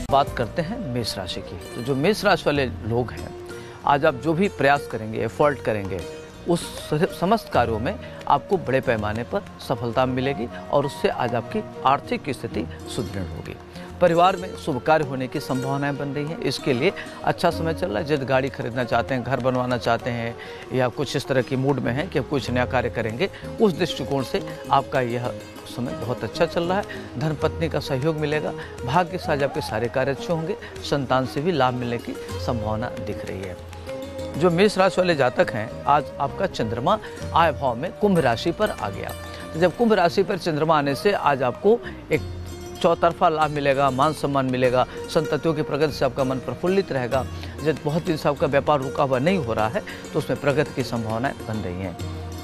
बात करते हैं मेष राशि की। तो जो मेष राशि वाले लोग हैं, आज आप जो भी प्रयास करेंगे, एफर्ट करेंगे, उस समस्त कार्यों में आपको बड़े पैमाने पर सफलता मिलेगी और उससे आज आपकी आर्थिक स्थिति सुदृढ़ होगी। परिवार में शुभ कार्य होने की संभावनाएं बन रही हैं। इसके लिए अच्छा समय चल रहा है। जब गाड़ी खरीदना चाहते हैं, घर बनवाना चाहते हैं या कुछ इस तरह की मूड में हैं कि अब कुछ नया कार्य करेंगे, उस दृष्टिकोण से आपका यह समय बहुत अच्छा चल रहा है। धर्मपत्नी का सहयोग मिलेगा। भाग्य से आज आपके सारे कार्य अच्छे होंगे। संतान से भी लाभ मिलने की संभावना दिख रही है। जो मेष राशि वाले जातक हैं, आज आपका चंद्रमा आय भाव में कुंभ राशि पर आ गया। तो जब कुंभ राशि पर चंद्रमा आने से आज आपको एक चौतरफा लाभ मिलेगा, मान सम्मान मिलेगा। संततियों की प्रगति से आपका मन प्रफुल्लित रहेगा। जब बहुत दिन से आपका व्यापार रुका हुआ नहीं हो रहा है तो उसमें प्रगति की संभावनाएं बन रही हैं।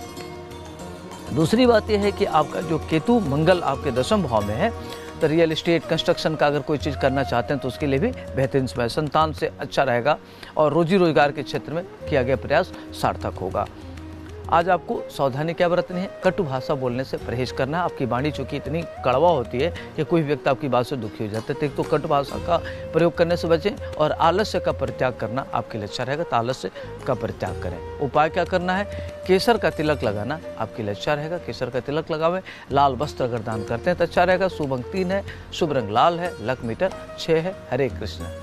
दूसरी बात यह है कि आपका जो केतु मंगल आपके दशम भाव में है, तो रियल एस्टेट, कंस्ट्रक्शन का अगर कोई चीज़ करना चाहते हैं तो उसके लिए भी बेहतरीन समय। संतान से अच्छा रहेगा और रोजी रोजगार के क्षेत्र में किया गया प्रयास सार्थक होगा। आज आपको सावधानी क्या बरतनी है? कटु भाषा बोलने से परहेज करना है। आपकी वाणी चूंकि इतनी कड़वा होती है कि कोई व्यक्ति आपकी बात से दुखी हो जाता है, तो कटु भाषा का प्रयोग करने से बचें और आलस्य का परित्याग करना आपके लिए अच्छा रहेगा। तो आलस्य का परित्याग करें। उपाय क्या करना है? केसर का तिलक लगाना आपके लिए अच्छा रहेगा। केसर का तिलक लगावें। लाल वस्त्र अगर दान करते हैं तो अच्छा रहेगा। शुभ अंक 3 है, शुभ रंग लाल है, लक मीटर 6 है। हरे कृष्ण।